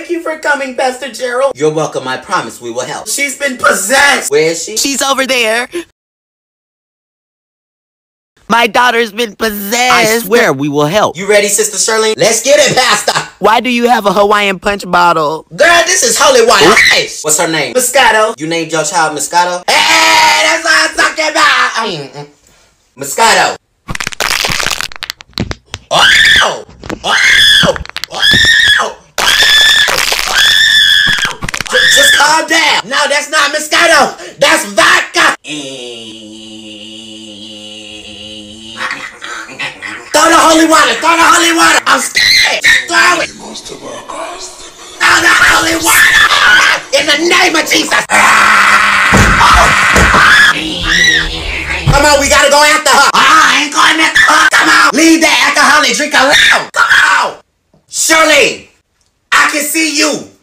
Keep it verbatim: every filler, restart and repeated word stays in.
Thank you for coming, Pastor Gerald. You're welcome. I promise we will help. She's been possessed. Where is she? She's over there. My daughter's been possessed. I swear we will help. You ready, Sister Shirley? Let's get it, Pastor. Why do you have a Hawaiian punch bottle? Girl, this is holy water. Ice. What's her name? Moscato. You named your child Moscato? Hey, that's what I'm talking about. I mean, mm, Moscato. Oh, oh, oh, oh. Just, just calm down. No, that's not Moscato. That's vodka. Throw the holy water. Throw the holy water. I'm scared. Throw it. Throw the holy water. In the name of Jesus. Come on, we gotta go after her. Oh, I ain't going after her. Come on. Leave that alcoholic drink alone. Come on. Shirley, I can see you.